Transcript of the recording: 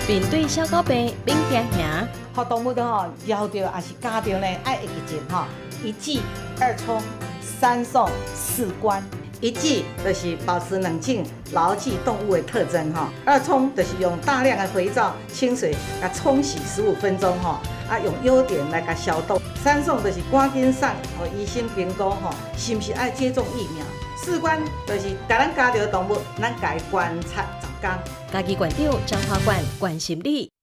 并对小狗病免惊吓。 互动物咬到也是咬到呢，爱会记住一剂2冲3送4关。一剂就是保持冷静，牢记动物的特征2冲就是用大量的肥皂、清水来冲洗15分钟用优点来消毒。3送就是赶紧送医生评估是不是爱接种疫苗。4关就是甲咱家中的动物，咱家观察10天。 家己馆长张华冠关心你。